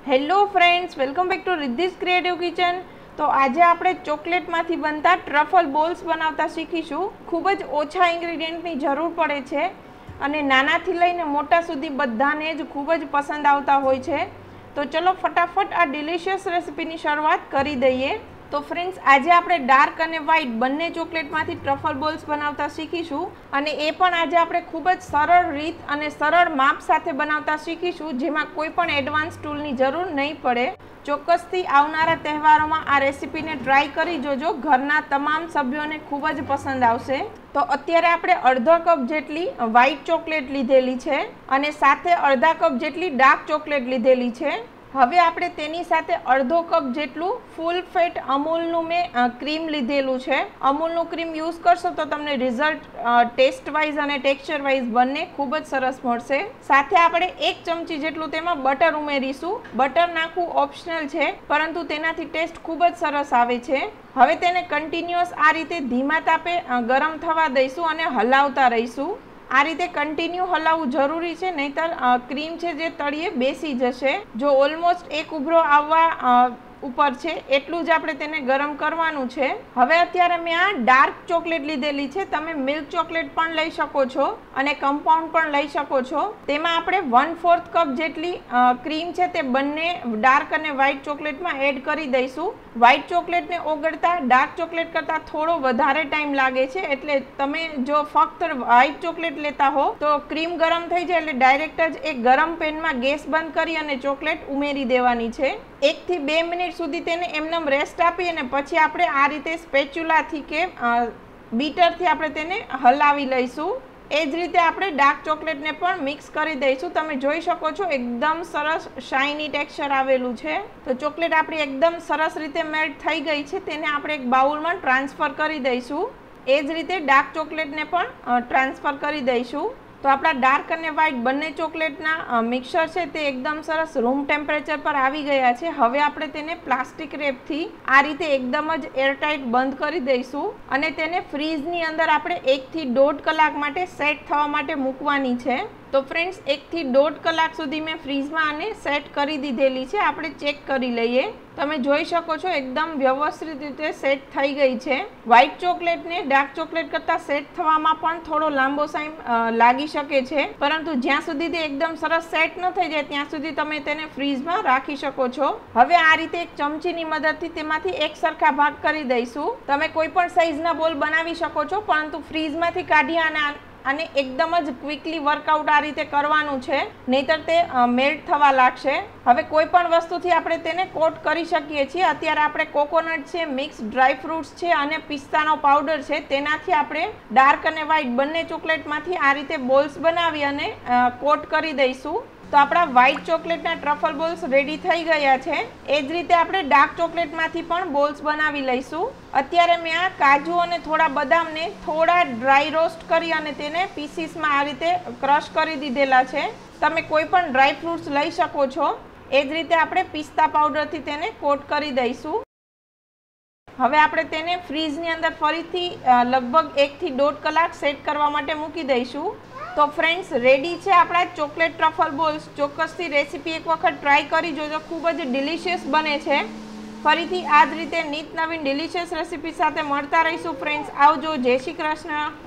Hello friends, welcome back to Riddhi's creative kitchen. તો આજે આપણે ચોકલેટમાંથી બનતા ટ્રફલ બોલ્સ બનાવતા શીખીશું। ખૂબ જ ઓછા ઇન્ગ્રેડિયન્ટની જરૂર પડે છે અને નાનાથી લઈને મોટા સુધી બધાને જ ખૂબ જ પસંદ આવતા હોય છે। તો ચલો ફટાફટ આ ડિલિશિયસ રેસિપીની શરૂઆત કરી દઈએ। તો ફ્રેન્ડ્સ, આજે આપણે ડાર્ક અને વ્હાઇટ બંને ચોકલેટમાંથી ટ્રફલ બોલ્સ બનાવતા શીખીશું અને એ પણ આજે આપણે ખૂબ જ સરળ રીત અને સરળ માપ સાથે બનાવતા શીખીશું, જેમાં કોઈ પણ એડવાન્સ ટૂલની જરૂર નહીં પડે। ચોક્કસથી આવનારા તહેવારોમાં આ રેસિપીને ટ્રાય કરી જોજો, ઘરના તમામ સભ્યોને ખૂબ જ પસંદ આવશે। તો અત્યારે આપણે અડધો કપ જેટલી વ્હાઇટ ચોકલેટ લીધેલી છે અને સાથે અડધા કપ જેટલી ડાર્ક ચોકલેટ લીધેલી છે। હવે આપણે તેની સાથે અડધો કપ જેટલું ફૂલ ફેટ અમૂલનું મેં ક્રીમ લીધેલું છે। અમૂલનું ક્રીમ યુઝ કરશો તો તમને રિઝલ્ટ ટેસ્ટ વાઇઝ અને ટેક્સચર વાઇઝ બંને ખૂબ જ સરસ મળશે। સાથે આપણે 1 ચમચી જેટલું તેમાં બટર ઉમેરીશું। બટર નાખવું ઓપ્શનલ છે, પરંતુ તેનાથી ટેસ્ટ ખૂબ જ સરસ આવે છે। હવે તેને કન્ટિન્યુઅસ આ રીતે ધીમા તાપે ગરમ થવા દઈશું અને હલાવતા રહીશું। આ રીતે કન્ટિન્યુ હલાવવું જરૂરી છે, નહીંતર ક્રીમ છે જે તળિયે બેસી જશે। જો ઓલમોસ્ટ એક ઉભરો આવવા ઉપર છે એટલું જ આપણે તેને ગરમ કરવાનું છે। હવે અત્યારે મેં આ ડાર્ક ચોકલેટ લીધેલી છે, તમે મિલ્ક ચોકલેટ પણ લઈ શકો છો અને કમ્પાઉન્ડ પણ લઈ શકો છો। તેમાં આપણે 1/4 કપ જેટલી ક્રીમ છે તે બંને ડાર્ક અને વ્હાઇટ ચોકલેટમાં એડ કરી દઈશું। વ્હાઇટ ચોકલેટને ઓગળતા ડાર્ક ચોકલેટ કરતાં થોડો વધારે ટાઈમ લાગે છે, એટલે તમે જો ફક્ત વ્હાઇટ ચોકલેટ લેતા હો તો ક્રીમ ગરમ થઈ જાય એટલે ડાયરેક્ટ જ એક ગરમ પેનમાં ગેસ બંધ કરી અને ચોકલેટ ઉમેરી દેવાની છે। 1 થી 2 મિનિટ સુધી તેને એમનેમ રેસ્ટ આપી અને પછી આપણે આ રીતે સ્પેચ્યુલાથી કે બીટરથી આપણે તેને હલાવી લઈશું। એ જ રીતે આપણે ડાર્ક ચોકલેટને પણ મિક્સ કરી દઈશું। તમે જોઈ શકો છો એકદમ સરસ શાઇની ટેક્સચર આવેલું છે। તો ચોકલેટ આપણી એકદમ સરસ રીતે મેલ્ટ થઈ ગઈ છે, તેને આપણે એક બાઉલમાં ટ્રાન્સફર કરી દઈશું। એ જ રીતે ડાર્ક ચોકલેટને પણ ટ્રાન્સફર કરી દઈશું। તો આપણા ડાર્ક અને વ્હાઇટ બંને ચોકલેટના મિક્સર છે તે એકદમ સરસ રૂમ ટેમ્પરેચર પર આવી ગયા છે। હવે આપણે તેને પ્લાસ્ટિક રેપથી આ રીતે એકદમ જ એરટાઇટ બંધ કરી દઈશું અને તેને ફ્રીઝની અંદર આપણે 1 થી 1.5 કલાક માટે સેટ થવા માટે મૂકવાની છે। તો ફ્રેન્ડ્સ, 1 થી 1.5 કલાક સુધી મેં ફ્રીઝમાં આને સેટ કરી દીધેલી છે। આપણે ચેક કરી લઈએ। તમે જોઈ શકો છો એકદમ વ્યવસ્થિત રીતે સેટ થઈ ગઈ છે। વ્હાઇટ ચોકલેટને ડાર્ક ચોકલેટ કરતાં સેટ થવામાં પણ થોડો લાંબો ટાઈમ લાગી શકે છે, પરંતુ જ્યાં સુધી તે એકદમ સરસ સેટ ન થઈ જાય ત્યાં સુધી તમે તેને ફ્રીઝમાં રાખી શકો છો। હવે આ રીતે એક ચમચીની મદદથી તેમાંથી એક સરખા ભાગ કરી દઈશું। તમે કોઈ પણ સાઇઝના બોલ બનાવી શકો છો, પરંતુ ફ્રીઝમાંથી કાઢી અને એકદમ જ ક્વિકલી વર્કઆઉટ આ રીતે કરવાનું છે, નહીતર તે મેલ્ટ થવા લાગશે। હવે કોઈ પણ વસ્તુથી આપણે તેને કોટ કરી શકીએ છીએ। અત્યારે આપણે કોકોનટ છે, મિક્સ ડ્રાય ફ્રૂટ્સ છે અને પિસ્તાનો પાવડર છે, તેનાથી આપણે ડાર્ક અને વ્હાઇટ બંને ચોકલેટમાંથી આ રીતે બોલ્સ બનાવી અને કોટ કરી દઈશું। તો આપણા વ્હાઇટ ચોકલેટના ટ્રફલ બોલ્સ રેડી થઈ ગયા છે। એ જ રીતે આપણે ડાર્ક ચોકલેટમાંથી પણ બોલ્સ બનાવી લઈશું। અત્યારે મેં આ કાજુ અને થોડા બદામને થોડા ડ્રાય રોસ્ટ કરી અને તેને પીસીસમાં આ રીતે ક્રશ કરી દીધેલા છે। તમે કોઈ પણ ડ્રાય ફ્રૂટ્સ લઈ શકો છો। એ જ રીતે આપણે પિસ્તા પાવડરથી તેને કોટ કરી દઈશું। હવે આપણે તેને ફ્રીઝની અંદર ફરીથી લગભગ 1 થી 1.5 કલાક સેટ કરવા માટે મૂકી દઈશું। તો ફ્રેન્ડ્સ, રેડી છે આપણા ચોકલેટ ટ્રફલ બોલ્સ। ચોક્કસથી રેસીપી એક વખત ટ્રાય કરી જોજો, ખૂબ જ ડિલિશિયસ બને છે। ફરીથી આ જ રીતે નિત નવીન ડિલિશિયસ રેસીપી સાથે મળતા રહીશું ફ્રેન્ડ્સ। આવજો, જય શ્રી કૃષ્ણ।